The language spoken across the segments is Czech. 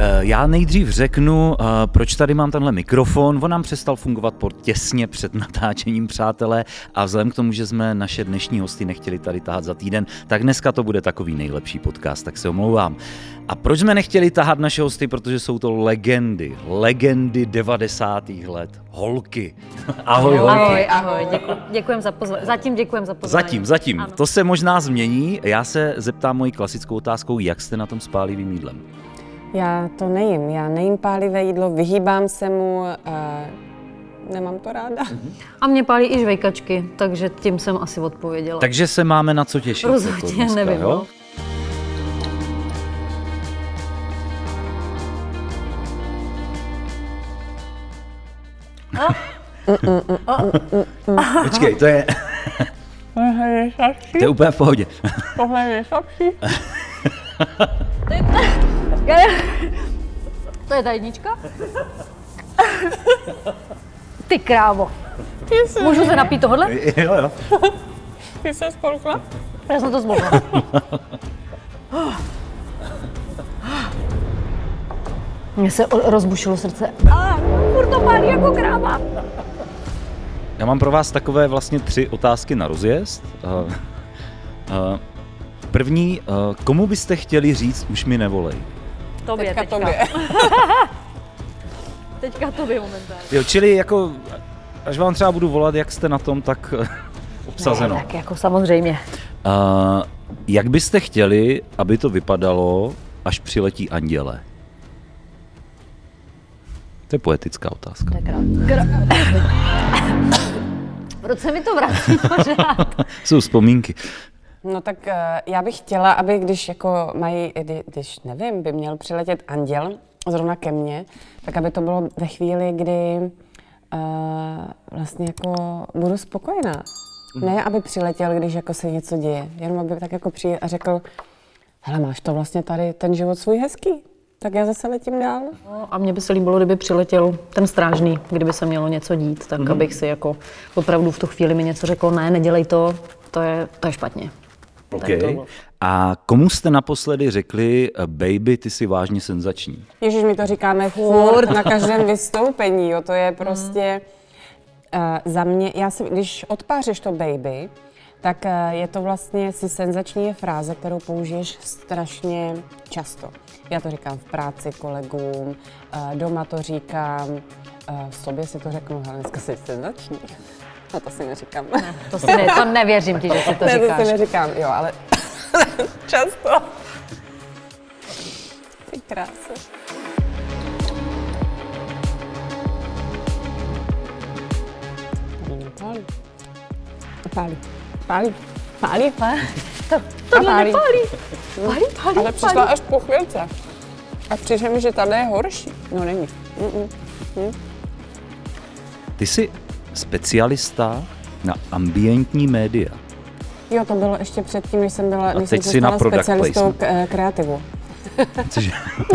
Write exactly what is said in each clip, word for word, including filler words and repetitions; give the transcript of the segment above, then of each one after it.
Já nejdřív řeknu, proč tady mám tenhle mikrofon. On nám přestal fungovat po těsně před natáčením, přátelé, a vzhledem k tomu, že jsme naše dnešní hosty nechtěli tady tahat za týden, tak dneska to bude takový nejlepší podcast, tak se omlouvám. A proč jsme nechtěli tahat naše hosty? Protože jsou to legendy, legendy devadesátých let, holky. Ahoj, holky. Ahoj, ahoj, děku, děkujem za pozvání. Zatím děkujem za pozvání. Zatím, zatím. Ano. To se možná změní. Já se zeptám mojí klasickou otázkou, jak jste na tom s pálivým jídlem? Já to nejím, já nejím pálivé jídlo, vyhýbám se mu, a nemám to ráda. A mě pálí i žvejkačky, takže tím jsem asi odpověděla. Takže se máme na co těšit. Rozhodně dneska, nevím. Jo? Počkej, to je... To je úplně v pohodě. Tohle je slabší. To je ta jednička? Ty krávo. Můžu se napít tohle? Jo, jo. Ty se spolkla? Já jsem to zvolila. Mně se rozbušilo srdce. A furt to pálí jako kráva. Já mám pro vás takové vlastně tři otázky na rozjezd. Uh, uh, první, uh, komu byste chtěli říct, už mi nevolej? Tobě, Teďka teďka. tobě. Teďka tobě momentálně. Jo, čili jako, až vám třeba budu volat, jak jste na tom, tak uh, obsazeno. Ne, tak jako samozřejmě. Uh, jak byste chtěli, aby to vypadalo, až přiletí anděle? To je poetická otázka. To je krát. Proč se mi to vrací pořád? Jsou vzpomínky. No tak uh, já bych chtěla, aby když jako mají, kdy, když nevím, by měl přiletět anděl zrovna ke mně, tak aby to bylo ve chvíli, kdy uh, vlastně jako budu spokojená. Ne, aby přiletěl, když jako se něco děje, jenom aby tak jako přijel a řekl, hele, máš to vlastně tady ten život svůj hezký, tak já zase letím dál. No, a mně by se líbilo, kdyby přiletěl ten strážný, kdyby se mělo něco dít, tak mm-hmm. abych si jako opravdu v tu chvíli mi něco řekl, ne, nedělej to, to je, to je špatně. Okay. A komu jste naposledy řekli, baby, ty jsi vážně senzační? Ježíš, my to říkáme furt na každém vystoupení, jo, to je prostě mm. uh, za mě, já si, když odpářeš to baby, tak uh, je to vlastně, si senzační je fráze, kterou použiješ strašně často. Já to říkám v práci kolegům, uh, doma to říkám, uh, v sobě si to řeknu, ale dneska jsi senzační. No to si neříkám. Ne, to, si ne, to nevěřím ti, že si to ne, říkáš. to si neříkám, jo, ale často. Ty krása. Pálí. Pálí. Pálí. Pálí. Pálí. To, tohle pálí. nepálí. Pálí, pálí, Ale přišla až po chvilce. A přišla mi, že tady je horší. No není. Mm-mm. Mm. Ty jsi specialista na ambientní média. Jo, to bylo ještě předtím, než jsem byla, než teď jsem jsi na stala product specialistou placement. k, kreativu. Cože?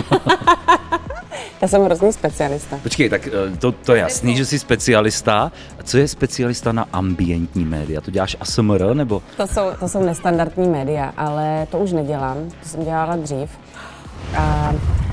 Já jsem hrozný specialista. Počkej, tak to, to je jasný, že jsi specialista. A co je specialista na ambientní média? To děláš A S M R, nebo? To jsou, to jsou nestandardní média, ale to už nedělám. To jsem dělala dřív. A...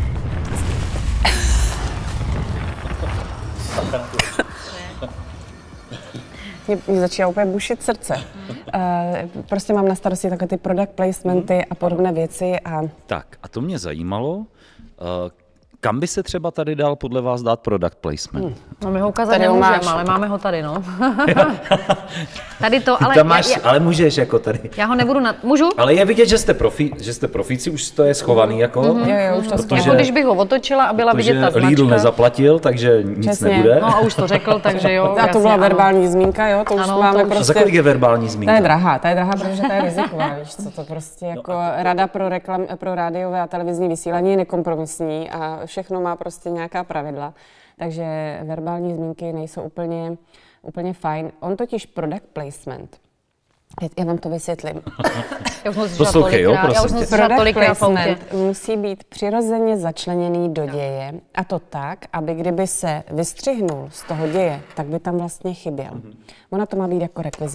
Mě, mě začíná úplně bušit srdce. Uh, prostě mám na starosti takové ty product placementy a podobné věci. A... Tak, a to mě zajímalo. Uh, kam by se třeba tady dal podle vás dát product placement? Hmm. No my ho ukázat nemůžeme, ale máme ho tady, no. Tady to, ale... Tam máš, já, já, ale můžeš jako tady. já ho nebudu na... Můžu? Ale je vidět, že jste, profi, že jste profíci, už to je schovaný jako. Mm-hmm. Jo, jo, už to protože, jako když bych ho otočila a byla vidět ta značka. Lidl nezaplatil, takže nic Přesně. nebude. No a už to řekl, takže jo. A to byla jasně, verbální ano. zmínka, jo, to už Ano, máme to už- prostě... A za kolik je verbální zmínka? To je drahá, to je drahá, protože to je riziková, víš co, to prostě jako rada pro reklam, pro rádiové a televizní vysílání je nekompromisní a všechno má prostě nějaká pravidla, takže verbální zmínky nejsou úplně, úplně fajn. On totiž product placement, já vám to vysvětlím. Já už jsem Poslouchej, jo, já už prosím jsem tě. slyšela Product tolikrát v autě. placement musí být přirozeně začleněný do děje a to tak, aby kdyby se vystřihnul z toho děje, tak by tam vlastně chyběl. Ona to má být jako rekvizita.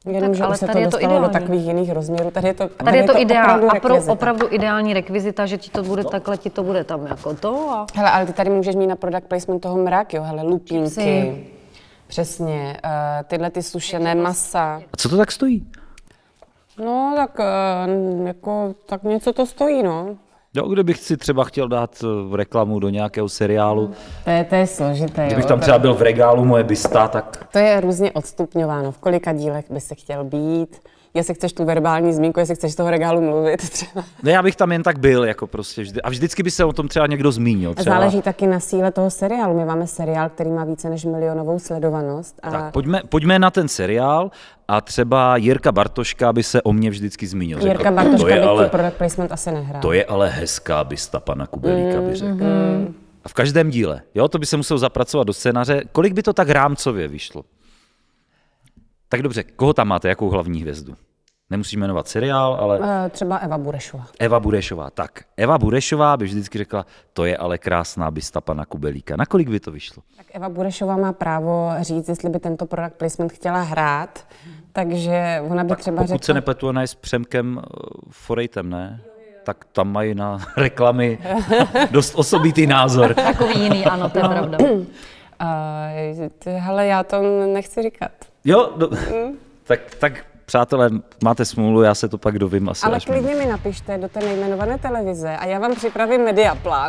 Jenomže ale už se tady to je to dostalo do ideální. takových jiných rozměrů. Tady je to, tady Tady je to ideál, opravdu a pro rekvizita. opravdu ideální rekvizita, že ti to bude takhle, ti to bude tam jako to a... Hele, ale ty tady můžeš mít na product placement toho mrak, jo, hele, lupínky, Chipsy. přesně, uh, tyhle ty sušené masa. A co to tak stojí? No, tak uh, jako, tak něco to stojí, no. Jo, kdybych si třeba chtěl dát eh, reklamu do nějakého seriálu, To je, to je složité, kdybych jo. tam třeba byl v regálu moje bysta, tak To je různě odstupňováno, v kolika dílech by se chtěl být, jestli chceš tu verbální zmínku, jestli chceš z toho regálu mluvit třeba. ne, já bych tam jen tak byl, jako prostě vždy, a vždycky by se o tom třeba někdo zmínil. Třeba. Záleží taky na síle toho seriálu. My máme seriál, který má více než milionovou sledovanost. A Tak pojďme, pojďme na ten seriál a třeba Jirka Bartoška by se o mě vždycky zmínil. Řekl, Jirka to Bartoška je by ale, ale... product placement asi nehrál. to je ale hezká bysta pana Kubelíka, by řekl. A v každém díle, jo, to by se musel zapracovat do scénáře. Kolik by to tak rámcově vyšlo? Tak dobře, koho tam máte, jakou hlavní hvězdu? Nemusím jmenovat seriál, ale Uh, třeba Eva Burešová. Eva Burešová. Tak, Eva Burešová by vždycky řekla, to je ale krásná bysta pana Kubelíka. Na kolik by to vyšlo? Tak Eva Burešová má právo říct, jestli by tento product placement chtěla hrát, takže ona by Tak třeba pokud řekla... se nepletu, ona je s Přemkem uh, Forejtem, ne? Tak tam mají na reklamy dost osobitý názor. Takový jiný, ano, to je pravda. Uh, ty, hele, já to nechci říkat. Jo, do, tak, tak přátelé, máte smůlu, já se to pak dovím asi Ale až klidně mi napište do té nejmenované televize a já vám připravím mediaplán.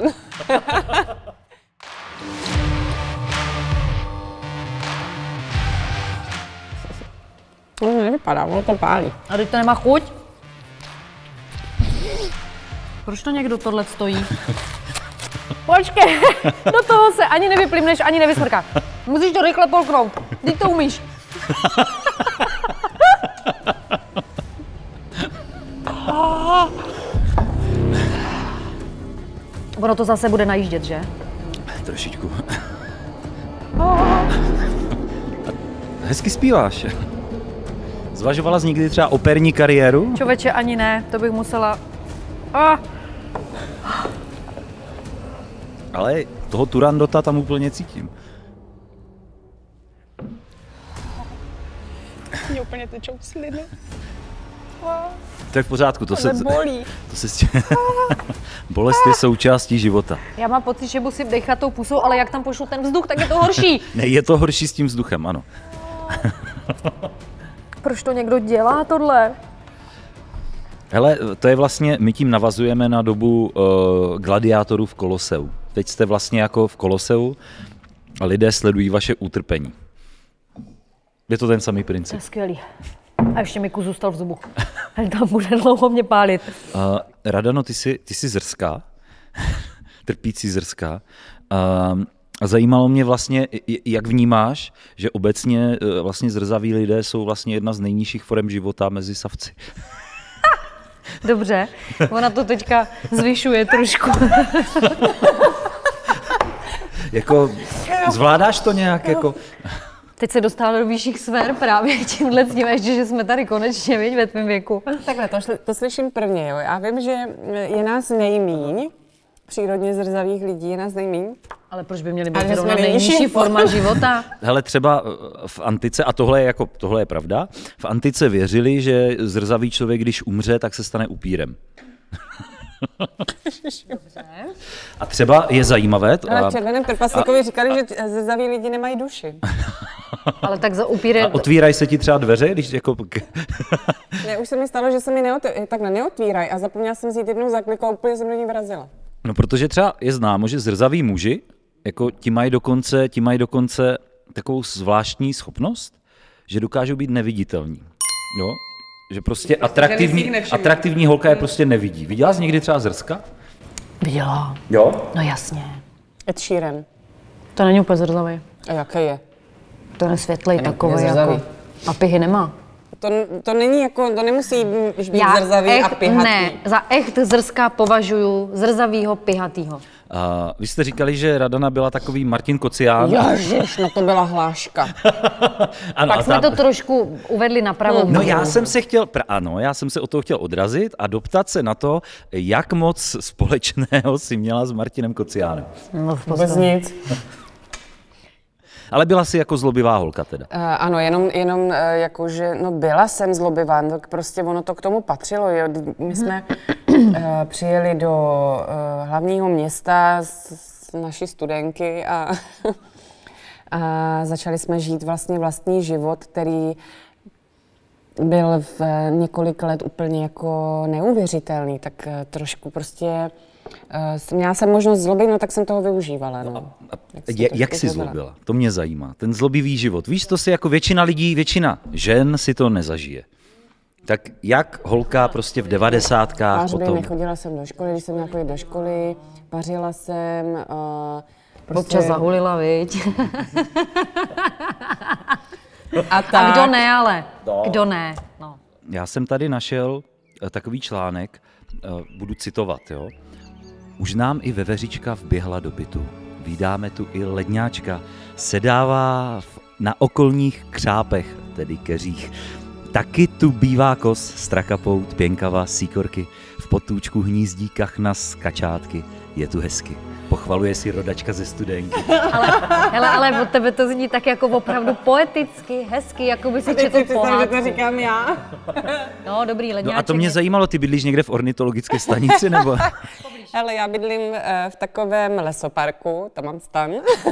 No, nevypadá, ono to pálí. A teď to nemá chuť? Proč to někdo tohle stojí? Počkej, do toho se ani nevyplivneš, ani nevysmrká. Musíš to rychle polknout, ty to umíš. Ono to zase bude najíždět, že? Trošičku. Hezky zpíváš. Zvažovala jsi někdy třeba operní kariéru? Čověče, ani ne, to bych musela... Ah. Ale toho Turandota tam úplně cítím. Mě úplně tečou sliny. To je v pořádku, to se... bolí. To se bolest je součástí života. Já mám pocit, že musím dechat tou pusou, ale jak tam pošlu ten vzduch, tak je to horší. Ne, je to horší s tím vzduchem, ano. Proč to někdo dělá tohle? Hele, to je vlastně, my tím navazujeme na dobu uh, gladiátorů v Koloseu. Teď jste vlastně jako v Koloseu a lidé sledují vaše utrpení. Je to ten samý To princip. je skvělý. A ještě mi kus zůstal v zubu. Tam bude dlouho mě pálit. Uh, Radano, ty jsi, ty jsi zrská, trpící zrská. Uh, a zajímalo mě vlastně, jak vnímáš, že obecně uh, vlastně zrzaví lidé jsou vlastně jedna z nejnižších forem života mezi savci. Dobře, ona to teďka zvyšuje trošku. Jako, zvládáš to nějak jako... Teď se dostává do vyšších sfér právě tímhle s tím, ještě, že jsme tady konečně, viď, ve tvém věku. Takhle, to, šli, to slyším prvně, jo. Já vím, že je nás nejmíň, přírodně zrzavých lidí je nás nejmíň. Ale proč by měly Ale být že zrovna jsme nejnižší nejnižší forma života? Hele, třeba v antice, a tohle je, jako, tohle je pravda, v antice věřili, že zrzavý člověk, když umře, tak se stane upírem. A třeba je zajímavé... Ale A, v Červeném trpaslíkovi říkali, že zrzaví lidi nemají duši. Ale tak za upíry... a otvírají se ti třeba dveře, když jako... Ne, už se mi stalo, že se mi neotvírají, takhle neotvírají a zapomněla jsem si jít jednou zaklikou a úplně jsem do ní vrazila. No, protože třeba je známo, že zrzaví muži, jako ti mají dokonce, ti mají dokonce takovou zvláštní schopnost, že dokážou být neviditelní. Jo? Že prostě atraktivní, atraktivní holka je prostě nevidí. Viděla jsi někdy třeba zrska? Viděla. Jo? No jasně. Ed Sheeran. To není úplně zrzavý. A jaký je? To je světlej takový zrzavý. jako... A pihy nemá. To, to není jako, to nemusí být zrzavý echt, a pihatý. Ne, za echt zrská považuju zrzavýho pihatýho. A vy jste říkali, že Radana byla takový Martin Kocián. Ježiš, no to byla hláška. Ano, Pak a jsme tam- to trošku uvedli na pravou No míru. já jsem se chtěl, pra- ano, já jsem se o toho chtěl odrazit a doptat se na to, jak moc společného si měla s Martinem Kociánem. No, v Vůbec podstatě. nic. Ale byla jsi jako zlobivá holka teda. Uh, ano, jenom, jenom uh, jakože, no byla jsem zlobivá, no, tak prostě ono to k tomu patřilo, jo. My jsme uh, přijeli do uh, hlavního města s, s naší studenky a, a začali jsme žít vlastně vlastní život, který byl v několik let úplně jako neuvěřitelný, tak uh, trošku prostě uh, měla jsem možnost zlobit, no tak jsem toho využívala, no. no a, a, jak jak jsi zlobila? To mě zajímá. Ten zlobivý život. Víš, to si jako většina lidí, většina žen si to nezažije. Tak jak holka prostě v devadesátkách Pařby, potom... nechodila jsem do školy, když jsem měla chodit do školy, pařila jsem, uh, prostě... Občas zahulila, viď? A, tak. A kdo ne, ale? No. Kdo ne? No. Já jsem tady našel takový článek, budu citovat, jo. Už nám i veveřička vběhla do bytu. Vídáme tu i ledňáčka. Sedává na okolních křápech, tedy keřích. Taky tu bývá kos, strakapout, pěnkava, síkorky. V potůčku hnízdí kachna z kačátky. Je tu hezky. Pochvaluje si rodačka ze studenky. Ale, hele, ale od tebe to zní tak jako opravdu poeticky, hezky, jako by si četl pohádku. Že to říkám já. No, dobrý, ledňáček. No a to mě zajímalo, ty bydlíš někde v ornitologické stanici, nebo? Ale já bydlím uh, v takovém lesoparku, tam mám stan.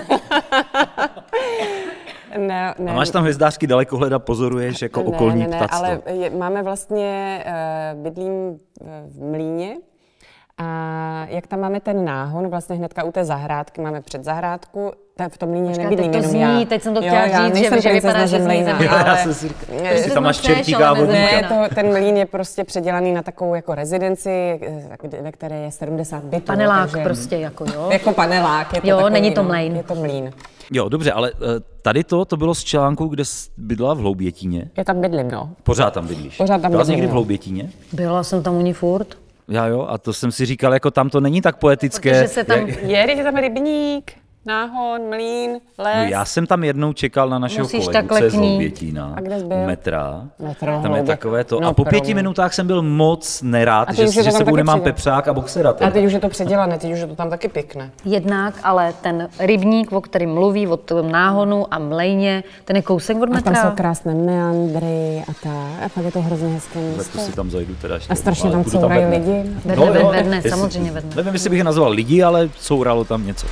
Ne, ne, a máš tam hvězdářky dalekohled a pozoruješ jako ne, okolní ne, ne, ptactvo. ale je, máme vlastně, uh, bydlím v Mlýně a jak tam máme ten náhon, vlastně hnedka u té zahrádky, máme před zahrádku, v tom Mlýně nebydlím teď to jenom zní, já. teď jsem to chtěla jo, říct, že, že vypadá, že zní ale... Já jsem si říkal, jestli tam máš čertíka a vodníka. Ne, to, ten Mlýn je prostě předělaný na takovou jako rezidenci, ve které je sedmdesát bytů. Panelák takže, prostě, jako jo. Jako panelák. Je to jo, takový, není to no, mlejn. Je to Mlýn. Jo, dobře, ale tady to, to bylo z článku, kde jsi bydlela v Hloubětíně. Já tam bydlím, no. Pořád tam bydlíš. Pořád tam Byla jsi bydlím, někdy v no. Hloubětíně? Byla jsem tam u ní furt. Já jo, a to jsem si říkal, jako tam to není tak poetické. Protože se tam... Jak... Je, je tam rybník, náhon, mlýn, les. No, já jsem tam jednou čekal na našeho Musíš kolegu, takhle co je z k ní. Hloubětína. A kde jsi byl? Metra. Metro, tam je Hloubě. takové to. No, a po pěti pro mě. minutách jsem byl moc nerád, teď že, už je to že tam sebou taky nemám přijde. pepřák a boxera. A teď už je to předělané, teď už je to tam taky pěkné. Jednak, ale ten rybník, o kterém mluví, o tom náhonu a mlejně, ten je kousek od A metra. tam jsou krásné meandry a tak. A pak je to hrozně hezké město. To si tam zajdu teda ještě. A strašně ale tam půjdu courají ve dne. lidi. Ve No, dne, jo, ve dne, jestli- samozřejmě ve dne. Nevím, jestli bych je nazval lidi, ale couralo tam něco.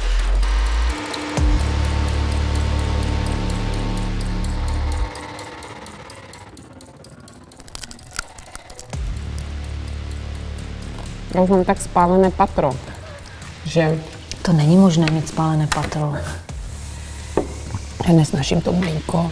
Já už mám tak spálené patro, že To není možné mít spálené patro. já nesnažím to mlínko.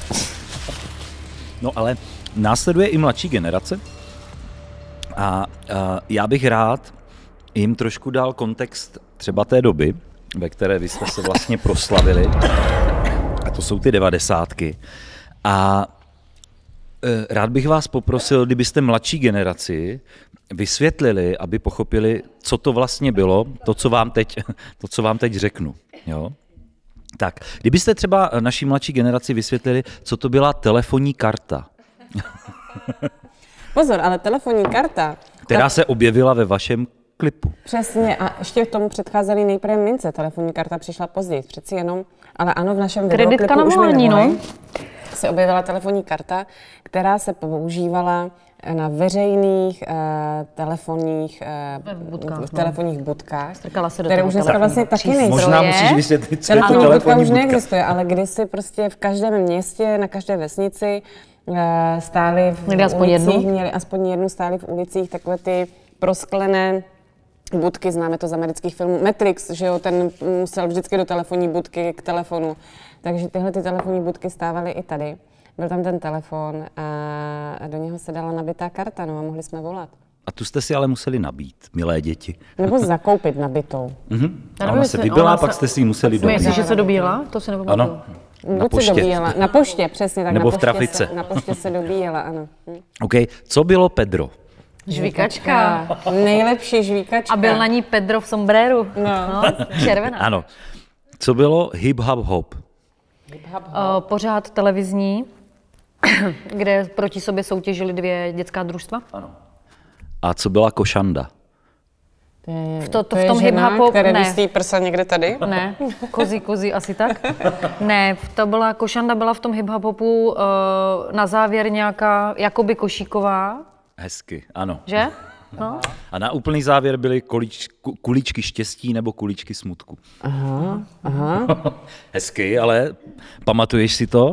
No ale následuje i mladší generace a, a já bych rád jim trošku dal kontext třeba té doby, ve které vy jste se vlastně proslavili, a to jsou ty devadesátky. A e, rád bych vás poprosil, kdybyste mladší generaci vysvětlili, aby pochopili, co to vlastně bylo, to, co vám teď, to, co vám teď řeknu. Jo? Tak, kdybyste třeba naší mladší generaci vysvětlili, co to byla telefonní karta, Pozor, ale telefonní karta. která ta, se objevila ve vašem klipu. Přesně, a ještě k tomu předcházely nejprve mince. Telefonní karta přišla později, přeci jenom. Ale ano, v našem Kreditka videoklipu na už mi volání, nevolej, no. se objevila telefonní karta, která se používala na veřejných uh, telefonních, uh, budkách, v no. telefonních budkách, Strkala se do které toho už dneska telefonu. vlastně taky Přístroje. nejsou. Možná musíš vysvětlit, co je to Telefonní budka telefonní už budka. neexistuje, ale kdysi prostě v každém městě, na každé vesnici uh, stály v Měli aspoň ulicích, jednu? měli aspoň jednu, stály v ulicích takové ty prosklené budky, známe to z amerických filmů. Matrix, že jo, ten musel vždycky do telefonní budky k telefonu. Takže tyhle ty telefonní budky stávaly i tady. Byl tam ten telefon a do něho se dala nabitá karta, no a mohli jsme volat. A tu jste si ale museli nabít, milé děti. Nebo zakoupit nabitou. Mhm. A Já ona nevím, se jestli- vybila, ona pak se- jste si ji museli dobít. Myslíš, že se dobíjela? To si nepamatuju. Ano, na Buď se poště. dobíjela, na poště, přesně tak. Nebo na v poště trafice. Se, na poště se dobíjela, ano. Hm. OK, co bylo Pedro? Žvíkačka. Nejlepší žvíkačka. A byl na ní Pedro v sombréru. No. Červená. Ano. Co bylo hip hop hop? Uh, pořád televizní, kde proti sobě soutěžily dvě dětská družstva. Ano. A co byla košanda? To je, V, to, to, to v tom je žena, hip-hopu, které ne. vysí prsa někde tady? Ne, kozy, kozy, asi tak. Ne, to byla, Košanda byla v tom hip-hopu uh, na závěr nějaká, jakoby košíková, Hezky, ano. že? No. A na úplný závěr byly kulič, kuličky štěstí nebo kuličky smutku. Aha, aha. Hezky, ale pamatuješ si to? Uh,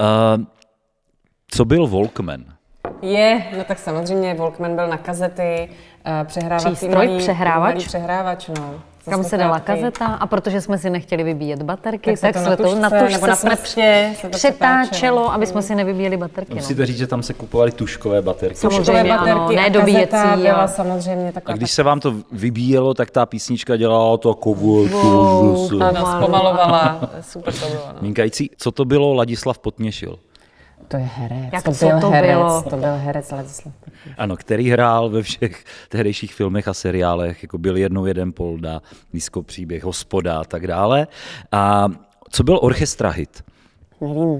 co byl Walkman? Je, no tak samozřejmě Walkman byl na kazety, uh, přehrávací Přístroj, malý, přehrávač. malý přehrávač, no. Kam se dala kazeta a protože jsme si nechtěli vybíjet baterky, Tak se tak, to jsme na to tužce, na nebo tužce na jsme prstě se to přetáčelo, aby jsme si nevybíjeli baterky. No. Musíte říct, že tam se kupovaly tuškové baterky. Samozřejmě. Tuškové baterky ano, ne a dobíjecí, kazeta byla jo. samozřejmě A taková. když se vám to vybíjelo, tak ta písnička dělala to kovů. Wow, Ano, zpomalovala, super to bylo, no. Minkající, co to bylo Ladislav Potněšil? To je herec, Jak to co byl to herec, bylo? to byl herec Ladislav. Ano, který hrál ve všech tehdejších filmech a seriálech, jako Byl jednou jeden Polda, Disco příběh, Hospoda a tak dále. A co byl orchestra hit? Nevím,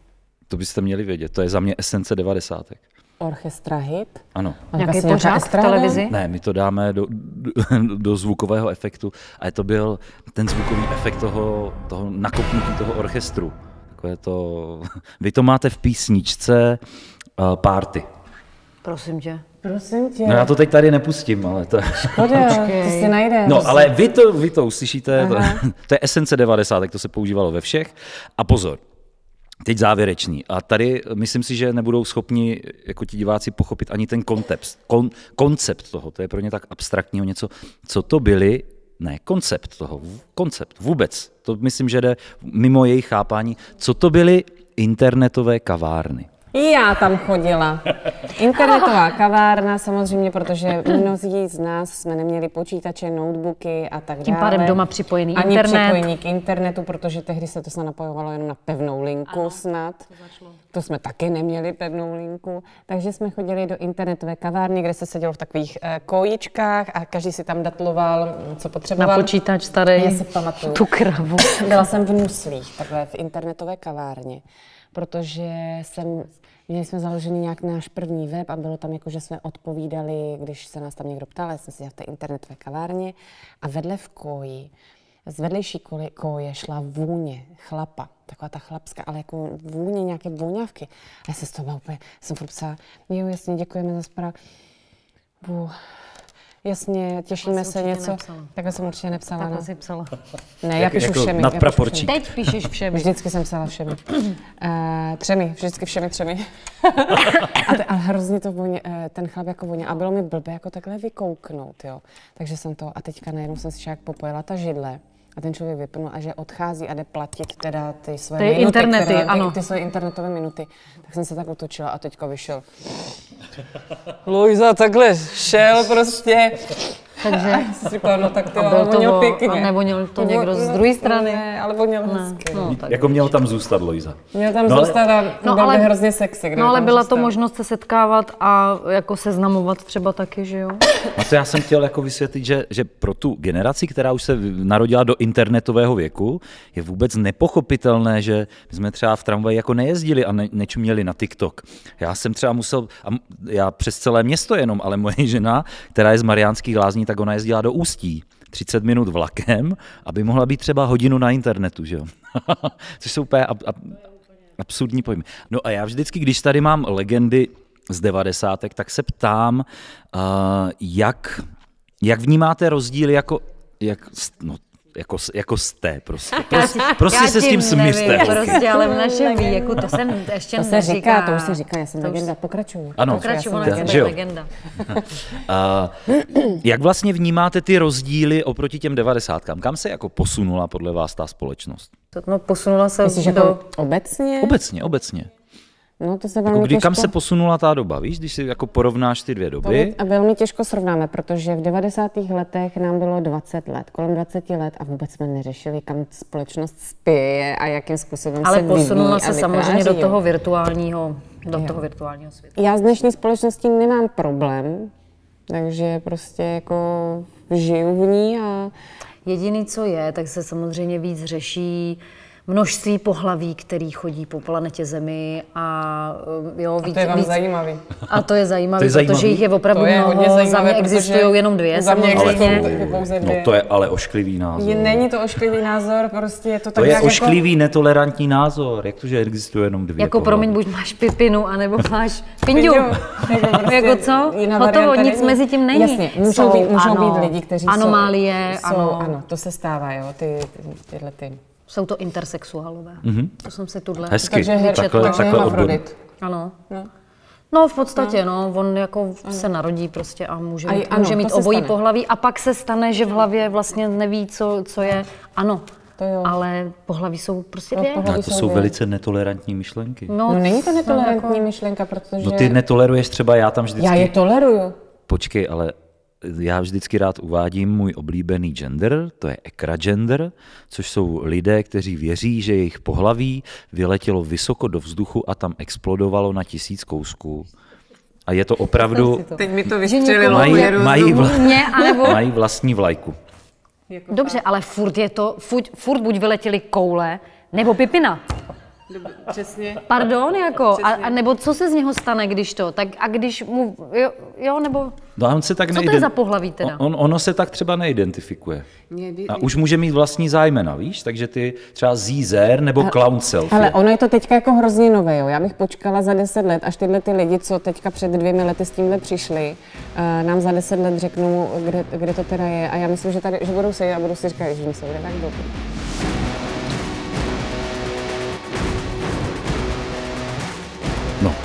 To byste měli vědět, to je za mě esence devadesátek. orchestra hit? Ano. A Nějaký asi nějaká pořád v estráda? televizi? Ne, my to dáme do, do, do zvukového efektu, ale to byl ten zvukový efekt toho, toho nakopnutí toho orchestru. Takové to, vy to máte v písničce uh, Party. Prosím tě. Prosím tě, No já to teď tady nepustím, ale to... škoda, ty si najdeš. No, ale vy to, vy to uslyšíte, to, to je esence devadesátek, to se používalo ve všech. A pozor, teď závěrečný. A tady myslím si, že nebudou schopni jako ti diváci pochopit ani ten kontext, kon, koncept toho, to je pro ně tak abstraktního něco, co to byly, ne, koncept toho, koncept vůbec, to myslím, že jde mimo jejich chápání, co to byly internetové kavárny. Já tam chodila. Internetová kavárna samozřejmě, protože mnozí z nás jsme neměli počítače, notebooky a tak dále. Tím pádem doma připojený Ani internet. připojení k internetu, protože tehdy se to snad napojovalo jenom na pevnou linku ano, snad. To, to jsme taky neměli pevnou linku. Takže jsme chodili do internetové kavárny, kde se sedělo v takových uh, kojičkách a každý si tam datloval, co potřeboval. Na počítač starý. Já si pamatuju. Tu kravu. Byla jsem v Nuslích, takhle v internetové kavárně, protože jsem, měli jsme založený nějak náš první web a bylo tam jako, že jsme odpovídali, když se nás tam někdo ptal, já jsem si v té internetové kavárně a vedle v koji, z vedlejší koje šla vůně chlapa, taková ta chlapská, ale jako vůně, nějaké vůňavky. A já jsem z toho úplně, jsem furt psala, jo, jasně, děkujeme za zprávu. Jasně, těšíme se něco. Nepsala. Takhle jsem určitě nepsala. Takhle no. jsi psala. Ne, já Jak- píšu jako všemi. nadpraporčík. Já píšu všemi. Teď píšeš všemi. Vždycky jsem psala všemi. Uh, třemi, vždycky všemi třemi. a, te, a hrozně to voně, uh, ten chlap jako voně. A bylo mi blbě jako takhle vykouknout, jo. Takže jsem to, a teďka najednou jsem si jak popojila ta židle. A ten člověk vypnul a že odchází a jde platit teda ty svoje Ty minuty, internety, které, ano. Ty, ty svoje internetové minuty. Tak jsem se tak otočila a teďka vyšel. Luisa takhle šel prostě. Takže Já jsem si říkala, no tak ty, A ale byl to voněl vo- pěkně. a nevoněl to No, někdo z no, druhé strany? Ne, ale voněl hezky. no, tak. Jako měl tam zůstat Lojza. Měl tam No ale- zůstat a No, byl ale- by hrozně sexy. kdyby No ale tam byla zůstal. to možnost se setkávat a jako seznamovat třeba taky, že jo? A to já jsem chtěl jako vysvětlit, že, že pro tu generaci, která už se narodila do internetového věku, je vůbec nepochopitelné, že my jsme třeba v tramvaji jako nejezdili a ne, nečuměli na TikTok. Já jsem třeba musel, a m- já přes celé město jenom, ale moje žena, která je z Mariánských Lázní, tak ona jezdila do Ústí třicet minut vlakem, aby mohla být třeba hodinu na internetu, že jo? Což jsou úplně ab, ab, absurdní pojmy. No a já vždycky, když tady mám legendy z devadesátek, tak se ptám, uh, jak, jak vnímáte rozdíly jako, jak, no, jako, jako jste prostě. Prostě, prostě se s tím směřte. Prostě, ale v našem věku, to jsem ještě To se neříká. říká, to už se říká, já jsem To už- legenda, pokračuju. Ano. Pokračuju, Já ona jsem legenda. je Že jo? legenda. Uh, jak vlastně vnímáte ty rozdíly oproti těm devadesátkám? Kam se jako posunula podle vás ta společnost? No, posunula se Myslíš, do... jako obecně? Obecně, obecně. No to se Jako velmi kdy, kam těžko... se posunula ta doba, víš, když si jako porovnáš ty dvě doby? A velmi těžko srovnáme, protože v devadesátých letech nám bylo dvacet let, kolem dvacet let a vůbec jsme neřešili, kam společnost spěje a jakým způsobem Ale se vyvíjí posunula a se samozřejmě vytváří, do jo. toho virtuálního, do toho virtuálního světa. Já s dnešní společností nemám problém, takže prostě jako žiju v ní a Jediný, co je, tak se samozřejmě víc řeší množství pohlaví, který chodí po planetě Zemi a jo, víc, a to je vám víc, zajímavý. A to je zajímavé, to je zajímavý. Protože jich je opravdu je mnoho, za mě existují jenom dvě. Za mě existují pouze dvě. No to je ale ošklivý názor. Je, není to ošklivý názor, prostě je to tak To je jako... ošklivý, netolerantní názor, jak to, že existuje jenom dvě Jako pohlaví. promiň, buď máš pipinu, anebo máš pindu. Prostě jako co? Hotovo, nic není. Mezi tím není. Jasně, můžou, jsou, být, můžou ano, být lidi, kteří anomálie, jsou... ano. Ano, to se stává, jo, ty, ty, tyhle ty... Jsou to intersexuálové. Mm-hmm. To jsem si tuhle... Hezky, takže her, takhle, takže takhle odborný. Ano. No. No v podstatě, no. no on jako ano. se narodí prostě a může mít, ano, může mít obojí stane. Pohlaví a pak se stane, že v hlavě vlastně neví, co, co je. Ano, to jo. ale pohlaví jsou prostě dvě. No, to jsou velice netolerantní myšlenky. No, no není to netolerantní jako... myšlenka, protože... No ty netoleruješ třeba, já tam vždycky... Já je toleruju. Počkej, ale já vždycky rád uvádím můj oblíbený gender, to je ekragender, což jsou lidé, kteří věří, že jejich pohlaví vyletělo vysoko do vzduchu a tam explodovalo na tisíc kousků. A je to opravdu... Teď mi to vystřelilo. Mají, mají, vla... Mě, anebo... mají vlastní vlajku. Dobře, ale furt je to, furt, furt buď vyletěly koule, nebo pipina. Přesně. Pardon, jako, a, a nebo co se z něho stane, když to, tak a když mu, jo, jo nebo, no a on se tak co neident... to je za pohlaví teda? On, ono se tak třeba neidentifikuje. A už může mít vlastní zájmena, víš, takže ty třeba zízer nebo clown selfie. Ale ono je to teďka jako hrozně nové, jo, já bych počkala za deset let, až tyhle ty lidi, co teďka před dvěmi lety s tímhle přišli, uh, nám za deset let řeknou, kde, kde to teda je a já myslím, že tady, že budou sedět a budou si říkat, že mi se bude tak dobrý. No.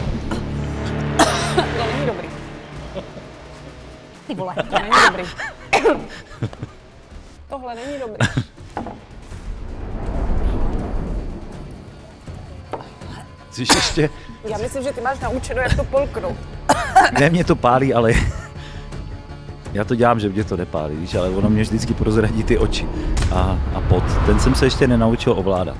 To není dobrý. Ty vole. To není dobrý. Tohle není dobrý. Jsi ještě... Já myslím, že ty máš naučeno, jak to polknout. Ne, mě to pálí, ale... Já to dělám, že mě to nepálí, víš, ale ono mě vždycky prozradí ty oči a, a pot. Ten jsem se ještě nenaučil ovládat.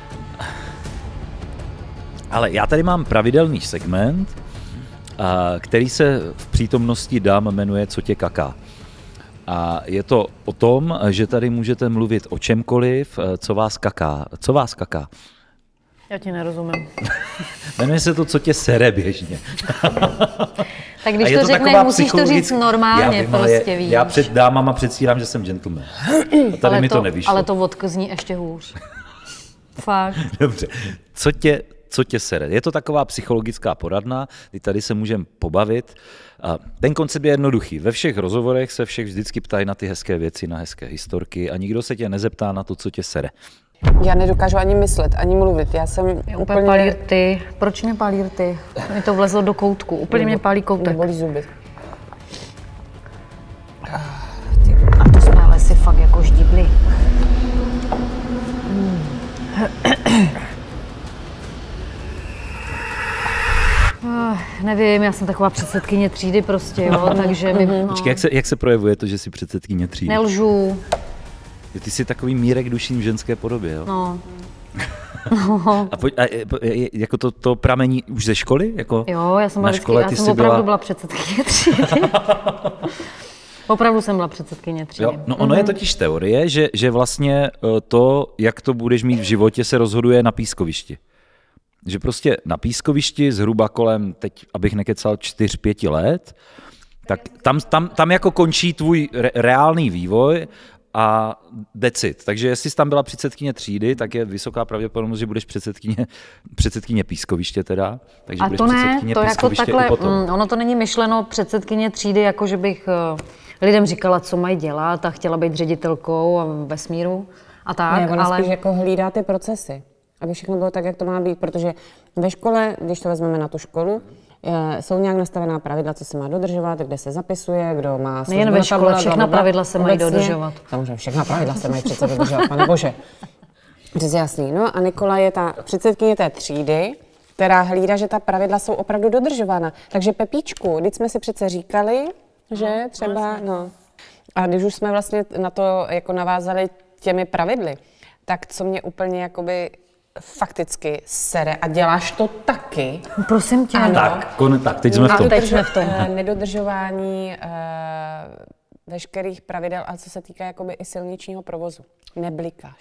Ale já tady mám pravidelný segment, který se v přítomnosti dám jmenuje Co tě kaká. A je to o tom, že tady můžete mluvit o čemkoliv, co vás kaká. Co vás kaká? Já ti nerozumím. Jmenuje se to Co tě sere běžně. Tak když to, to řekneš, musíš to říct normálně, vím, prostě je, víš. Já před dámama předstírám, že jsem gentleman. A tady ale mi to, to nevyšlo. Ale to vodka zní ještě hůř. Fakt. Dobře. Co tě, co tě sere? Je to taková psychologická poradna, kdy tady se můžeme pobavit. A ten koncept je jednoduchý. Ve všech rozhovorech se všech vždycky ptají na ty hezké věci, na hezké historky a nikdo se tě nezeptá na to, co tě sere. Já nedokážu ani myslet, ani mluvit. Já jsem mě úplně... Pálí rty. Proč mě pálí rty? Mi to vlezlo do koutku. Úplně mě pálí koutek. Mě bolí zuby. A to jsme ale si fakt jako ždibli. Hmm. Uh, nevím, já jsem taková předsedkyně třídy prostě, jo, takže mi... No. Počkej, jak se, jak se projevuje to, že jsi předsedkyně třídy? Nelžu. Ty jsi takový Mírek Dušín v ženské podobě, jo? No. no. A, pojď, a jako to, to pramení už ze školy? Jako jo, já jsem, byla škole, vždycky, já jsem opravdu byla, byla předsedkyně třídy. Opravdu jsem byla předsedkyně třídy. Jo, no ono mm-hmm. je totiž teorie, že, že vlastně to, jak to budeš mít v životě, se rozhoduje na pískovišti. Že prostě na pískovišti zhruba kolem, teď abych nekecal, čtyř, pěti let, tak tam, tam, tam jako končí tvůj re, reálný vývoj a decit. Takže jestli jsi tam byla předsedkyně třídy, tak je vysoká pravděpodobnost, že budeš předsedkyně, předsedkyně pískoviště teda. Takže a budeš to ne, předsedkyně to jako takhle, mm, ono to není myšleno předsedkyně třídy, jako že bych uh, lidem říkala, co mají dělat a chtěla být ředitelkou a vesmíru a tak. Ne, ona ale... spíš jako hlídá ty procesy, aby všechno bylo tak, jak to má být, protože ve škole, když to vezmeme na tu školu, jsou nějak nastavená pravidla, co se má dodržovat, kde se zapisuje, kdo má službu. Nejen ve škole, všechna pravidla se mají dodržovat. Samozřejmě, všechna pravidla se mají přece dodržovat, pane bože. Přesně jasný. No a Nikola je ta předsedkyně té třídy, která hlídá, že ta pravidla jsou opravdu dodržována. Takže Pepíčku, když jsme si přece říkali, že třeba, no. A když už jsme vlastně na to jako navázali těmi pravidly, tak co mě úplně jakoby fakticky sere a děláš to taky. Prosím tě. Ano. Tak, kon, tak, teď jsme v tom. Teď jsme v tom. Nedodržování uh, veškerých pravidel, a co se týká jakoby i silničního provozu. Neblikáš.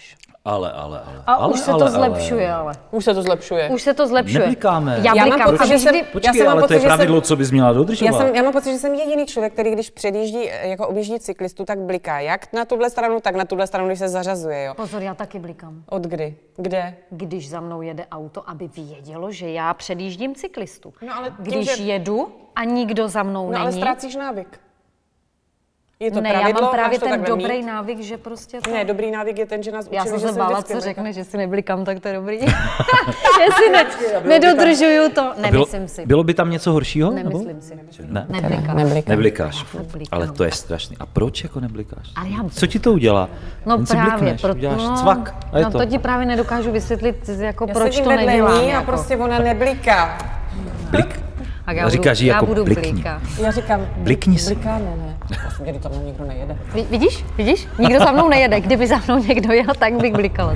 Ale, ale, ale. A ale, už se ale, to ale. zlepšuje, ale. Už se to zlepšuje. Už se to zlepšuje. Neblikáme. Já, Já mám blikám. pocit, A že jsem- vždy- Počkej, Já jsem ale mám to je pocit, že pravidlo, jsem- co bys měla dodržovat. Já, jsem, já mám pocit, že jsem jediný člověk, který když předjíždí, jako objíždí cyklistu, tak bliká. Jak na tuhle stranu, tak na tuhle stranu, když se zařazuje, jo. Pozor, já taky blikám. Od kdy? Kde? Když za mnou jede auto, aby vědělo, že já předjíždím cyklistu. No, ale tím, Když že- jedu a nikdo za mnou No ale není. ztrácíš návyk. Je to ne, pravidlo, já mám právě máš to ten takhle dobrý mít? návyk, že prostě to... Ne, dobrý návyk je ten, že nás učili, Já jsem že se bála, vždycky co bliká. řekne, že si neblikám, tak to je dobrý. že si ne, nedodržuju to. Bylo, Nemyslím si. bylo by tam něco horšího? Nemyslím si. Ne. Neblikáš. Nebliká. Neblikáš. furt blikám. Ale to je strašný. A proč jako neblikáš? Ale já- Co ti to udělá? No Jen si právě, blikneš, proto, uděláš no, cvak a je no to. to ti právě nedokážu vysvětlit, jako Já proč sedím to vedle nedělám. ní a jako. prostě ona nebliká. Blik? Tak já A budu, říkáš jí já jako budu blikni. blíkat. Já říkám, Blikni si. blikáme, ne. Vlastně mě tam nikdo nejede. Ví- Vidíš? Vidíš? Nikdo za mnou nejede. Kdyby za mnou někdo jel, tak bych blikala.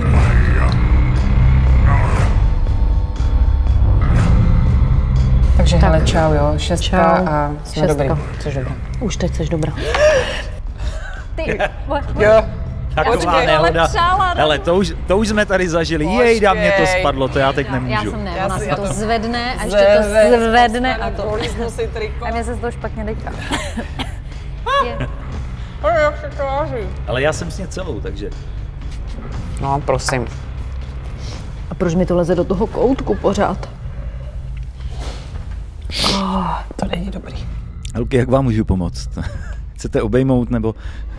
Takže hele, čau, jo, šestka Čau. a jsme Šestka. dobrý. Což dobré. Už teď jsi dobrá. Ty, Jo. Taková Počkej, ale nehoda. přála, no. Hele, to už, to už jsme tady zažili. Jej, dá mě to Počkej. spadlo, to já teď já nemůžu. jsem ne, Já ona si- se já to to- zvedne a ještě to zvedne a to. Políznu si triko. A mě se z toho špatně dejká. Je. Ale jak se tváří. Ale já jsem s ně celou, takže... No, prosím. A proč mi to leze do toho koutku pořád? To není dobrý. Helky, jak vám můžu pomoct? Chcete obejmout nebo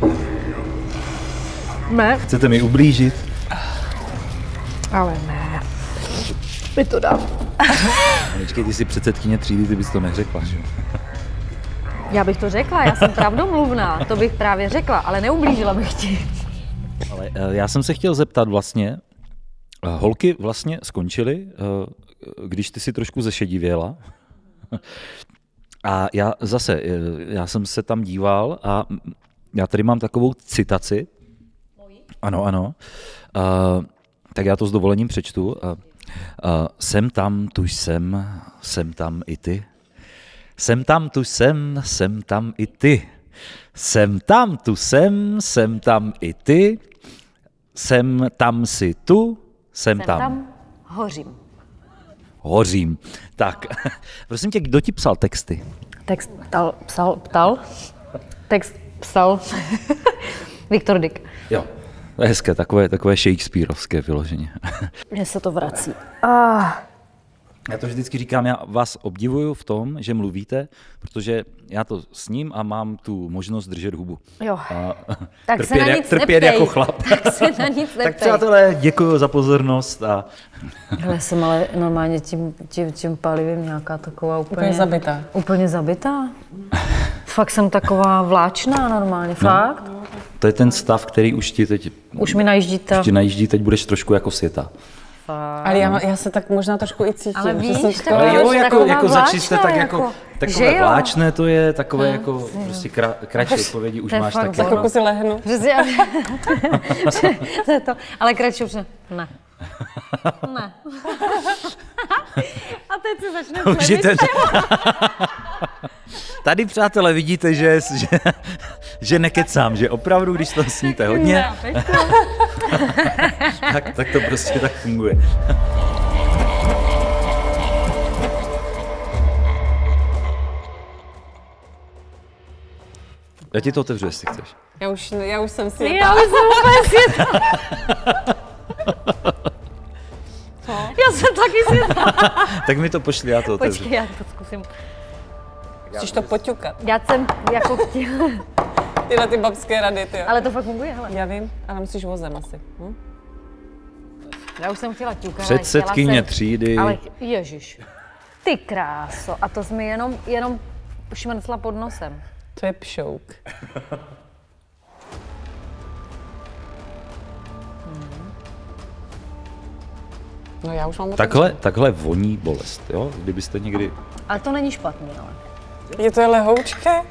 Ne, chcete mi ublížit? ale ne. Mi to dám. Počkej, ty jsi předsedkyně třídy, ty bys to neřekla, že? Já bych to řekla, já jsem pravdomluvná, to bych právě řekla, ale neublížila bych ti. Ale eh, já jsem se chtěl zeptat vlastně, eh, holky vlastně skončily, eh, když ty si trošku zešedivěla. A já zase, eh, já jsem se tam díval a já tady mám takovou citaci. Ano, ano. Uh, tak já to s dovolením přečtu. Uh, uh, jsem tam, tu jsem, jsem tam i ty. Jsem tam, tu jsem, jsem tam i ty. Jsem tam, tu jsem, jsem tam i ty. Jsem tam si tu, jsem, Jsem tam. tam, hořím. Hořím. Tak, prosím tě, kdo ti psal texty? Text ptal, psal, ptal? Text psal Viktor Dyk. Jo. To je hezké, takové, takové shakespearovské vyloženě. Mně se to vrací. Ah. Já to vždycky říkám, já vás obdivuju v tom, že mluvíte, protože já to sním a mám tu možnost držet hubu. Jo. A Tak trpět, se na jak- nic trpět neptej. jako chlap. Tak se na nic Tak neptej. přátelé, děkuji za pozornost a Hele, jsem ale normálně tím, tím, tím palivem nějaká taková úplně... Úplně zabitá. Úplně zabitá? Fakt jsem taková vláčná normálně, fakt. to je ten stav, který už ti teď Už mi najíždí ta... už ti najíždí, teď budeš trošku jako světa. Fakt. Ale já, já se tak možná trošku i cítím. Ale že víš, jsem tak- taková- Ale jo, už jako, taková jako začali jste tak vláčná, jako, jako- takové že jo? vláčné to je, takové jako prostě kra, kratší odpovědi už To je máš fakt tak Za jako. chvilku si lehnu. Přesně, to je to. Ale kratší už ne. Ne. Ne. A teď se začne Už je ten... plevit. Tady, přátelé, vidíte, že, že, že nekecám, že opravdu, když to sníte hodně, Ne, teď to- tak, tak to prostě tak funguje. Já ti to otevřu, jestli chceš. Já už, já už jsem si Já už jsem úplně světla. Já jsem taky světla. Tak mi to pošli, já to otevřu. Počkej, já to zkusím. Musíš to poťukat. Já jsem jako chtěla, Tyhle ty babské rady, ty jo. ale to fakt funguje, hele. Já vím, ale musíš vozem asi. Hm? Já už jsem chtěla ťukat, ale chtěla Předsedkyně jsem- třídy. Ale ježiš, ty kráso, a to jsi mi jenom, jenom šmrcla pod nosem. To je pšouk. No já už mám Takhle, takhle voní bolest, jo? Kdybyste někdy... Ale to není špatný, ale. Je to je lehoučké?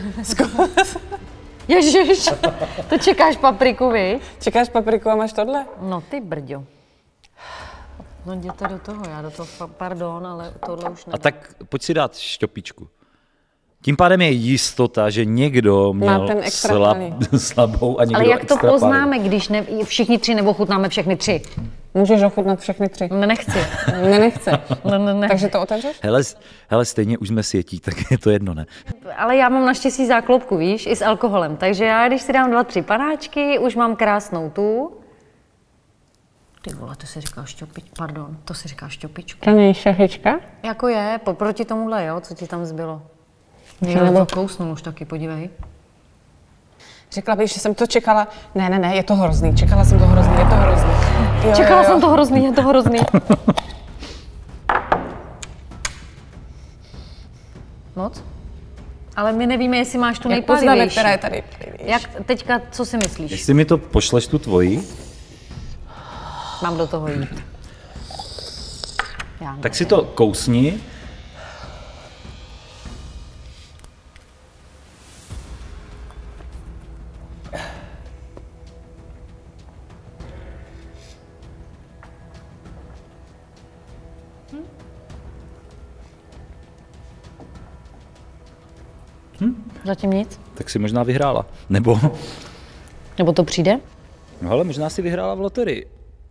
Ježiš, to čekáš papriku, vy? Čekáš papriku a máš tohle? No ty brďo. No jděte do toho, já do toho, pa- pardon, ale tohle už ne. A tak pojď si dát šťopičku. Tím pádem je jistota, že někdo měl ten extra slab, slabou a někdo Ale jak to extra poznáme, paliv. když ne, všichni tři nebo chutnáme všechny tři? Můžeš ochutnat všechny tři. Ne, nechci. Ne, nechce. Ne, ne, ne. Takže to otevřeš? Hele, hele, stejně už jsme sjetí, tak je to jedno, ne? Ale já mám naštěstí záklopku, víš, i s alkoholem. Takže já, když si dám dva, tři panáčky, už mám krásnou tu. Ty vole, to se říká šťopič, pardon, to se říká šťopička. To není šachička? Jako je, poproti tomuhle, jo, co ti tam zbylo. Že Jo, nebo- to kousnul už taky, podívej. Řekla bych, že jsem to čekala. Ne, ne, ne, je to hrozný. Čekala jsem to hrozný, je to hrozný. Jo, Čekala jo, jo. jsem to hrozný, je to hrozný. Moc? Ale my nevíme, jestli máš tu Jak poznáme, nejpálivější. která je tady? Jak teďka, co si myslíš? Jestli mi to pošleš tu tvoji, Mám do toho jít. Já tak si to kousni. Zatím nic? Tak si možná vyhrála. Nebo, Nebo to přijde? no ale možná si vyhrála v loterii.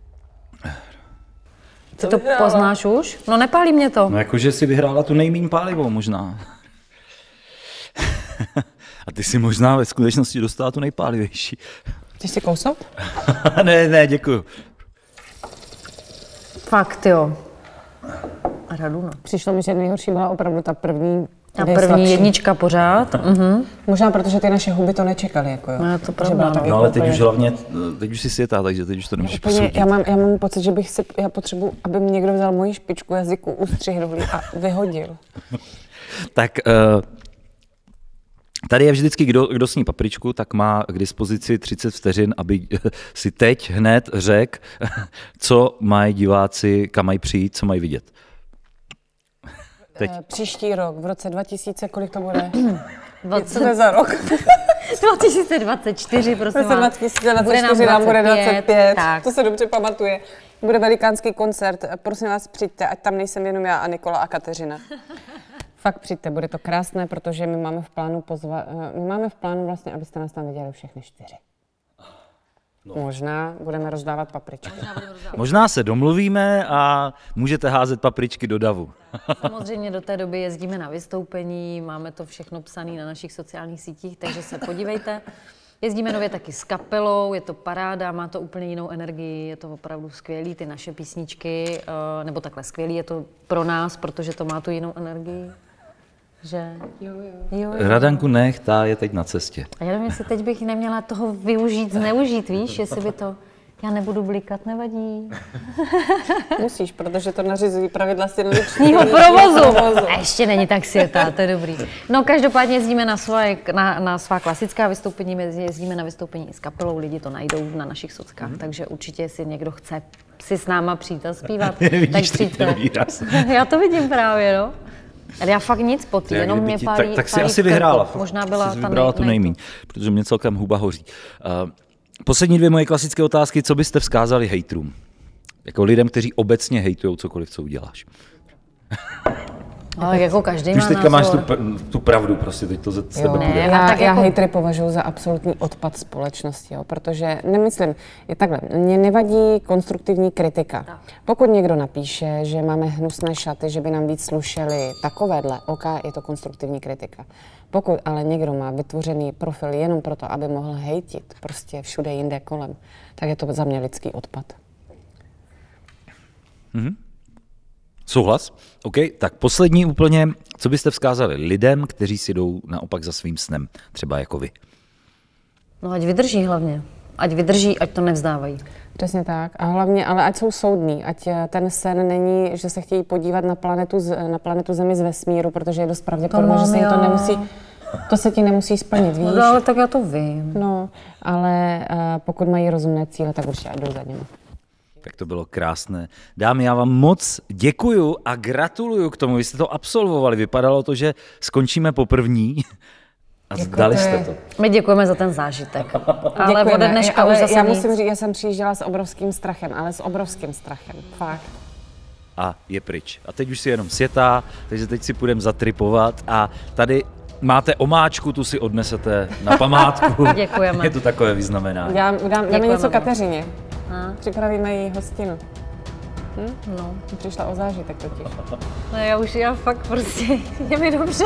Ty to poznáš už? No nepálí mě to. No jakože si vyhrála tu nejmíň pálivou možná. A ty si možná ve skutečnosti dostala tu nejpálivější. Chceš si kousnout? ne, ne, děkuju. Fakt jo. Radu, no. Přišlo mi, že nejhorší byla opravdu ta první. Ta kde je první slabší. jednička pořád. Mhm. Možná protože ty naše huby to nečekaly, jako jo. No, to Že pravda, byla no. tak No jako ale teď úplně- už hlavně, teď už si světá, takže teď už to nemůžeš Úplně, posoudit. já, mám, já mám pocit, že bych si, já potřebuji, aby mi někdo vzal moji špičku jazyku, ustřihl a vyhodil. Tak eh, tady je vždycky, kdo, kdo sní papričku, tak má k dispozici třicet vteřin, aby si teď hned řekl, co mají diváci, kam mají přijít, co mají vidět. Teď. Eh, Příští rok, v roce dva tisíce, kolik to bude? dvacet Co to je za rok? dva tisíce dvacet čtyři, V prosím roce vás. dva tisíce dvacet Bude nám čtyři nám bude dvacet pět, dvacet pět, tak. to se dobře pamatuje. Bude velikánský koncert, prosím vás přijďte, ať tam nejsem jenom já a Nikola a Kateřina. Fakt přijďte, bude to krásné, protože my máme v plánu pozva, eh, my máme v plánu vlastně, abyste nás tam viděli všechny čtyři. No. Možná budeme rozdávat papričky. Možná se domluvíme a můžete házet papričky do davu. Samozřejmě do té doby jezdíme na vystoupení, máme to všechno psané na našich sociálních sítích, takže se podívejte. Jezdíme nově taky s kapelou, je to paráda, má to úplně jinou energii, je to opravdu skvělý, ty naše písničky, eh, nebo takhle skvělý je to pro nás, protože to má tu jinou energii. Že? Jo, jo. jo, jo. Radanku nech, ta je teď na cestě. A já nevím, jestli teď bych neměla toho využít, zneužít, víš, jestli by to... Já nebudu blikat, nevadí. Musíš, protože to nařizují pravidla Silničního provozu. A ještě není tak světá, to je dobrý. No každopádně jezdíme na, svoje, na, na svá klasická vystoupení, jezdíme na vystoupení s kapelou, lidi to najdou na našich sockách, hmm. takže určitě, jestli někdo chce si s náma přijít a zpívat, tak Vidíš teď ten přijďte. výraz. Já to vidím právě, no. Ale já fakt nic po Tak jenom kdyby mě ti- pálí, tak, tak si pálí asi v krku. vyhrála. Možná byla jsi ta vybrala nej, tu nejmíň, protože mě celkem huba hoří. Uh, poslední dvě moje klasické otázky, co byste vzkázali hejtrům? Jako lidem, kteří obecně hejtujou cokoliv, co uděláš. Ale jako každý Ty už má teďka máš tu, názor. pr- tu pravdu, prostě teď to ze z tebe Jo, bude. a já, tak já jako- hejtry považuji za absolutní odpad společnosti, jo, protože nemyslím, je takhle, mně nevadí konstruktivní kritika. Pokud někdo napíše, že máme hnusné šaty, že by nám víc slušely takovéhle, OK, je to konstruktivní kritika. Pokud ale někdo má vytvořený profil jenom proto, aby mohl hejtit prostě všude jinde kolem, tak je to za mě lidský odpad. Souhlas? OK, tak poslední úplně, co byste vzkázali lidem, kteří si jdou naopak za svým snem, třeba jako vy? No ať vydrží hlavně. Ať vydrží, ať to nevzdávají. Přesně tak. A hlavně, ale ať jsou soudní, ať ten sen není, že se chtějí podívat na planetu, z- na planetu Zemi z vesmíru, protože je dost pravděpodobné, že se jim to mám já. nemusí, to se ti nemusí splnit, víš? No ale tak já to vím. No, ale uh, pokud mají rozumné cíle, tak určitě ať jdou za nimi. Tak to bylo krásné. Dámy, já vám moc děkuju a gratuluju k tomu, vy jste to absolvovali. Vypadalo to, že skončíme poprvní a zdali to jste je- to. My děkujeme za ten zážitek. Ale Děkujeme. ode dneška ale už zase já nic. musím říct, já jsem přijížděla s obrovským strachem, ale s obrovským strachem, fakt. A je pryč. A teď už si jenom světá, takže teď si půjdeme zatripovat a tady máte omáčku, tu si odnesete na památku. Děkujeme. Je to takové vyznamenání. Dám, dám, dáme něco moc. Kateřině. A? Připravíme jí hostinu. Hm? No. Přišla o zážitek totiž. No já už, já fakt prostě, je mi dobře.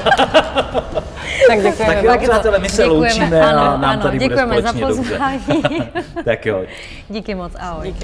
Tak děkujeme. Tak jo, přátelé, my se Děkujeme. loučíme a Ano, nám ano, tady bude děkujeme za společně dobře. pozvání. Tak jo. Díky moc, ahoj. Díky.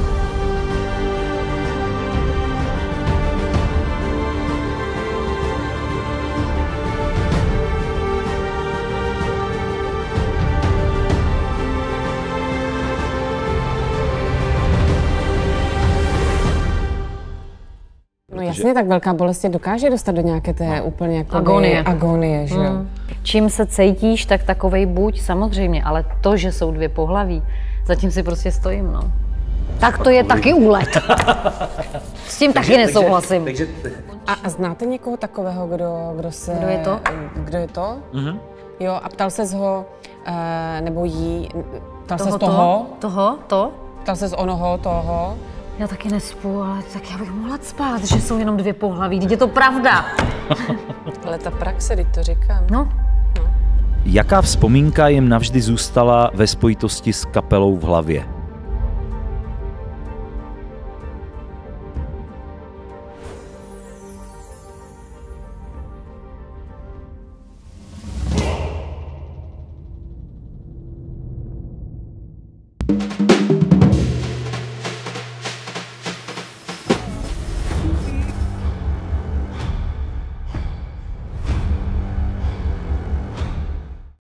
No jasně, tak velká bolest tě dokáže dostat do nějaké té no. úplně jako Agonie. agonie, že jo? Mm. Čím se cítíš, tak takovej buď, samozřejmě, ale to, že jsou dvě pohlaví, zatím si prostě stojím, no. Tak to je taky úlet. S tím taky nesouhlasím. Takže, takže... A, a znáte někoho takového, kdo, kdo se... Kdo je to? Kdo je to? Mm-hmm. Jo, a ptal ses ho, uh, nebo jí, ptal ses Toho, toho? toho, to? Ptal ses onoho, toho? Já taky nespu, ale tak já bych mohla spát, že jsou jenom dvě pohlaví, teď je to pravda. Ale ta praxe, teď to říkám. No. Jaká vzpomínka jim navždy zůstala ve spojitosti s kapelou v hlavě?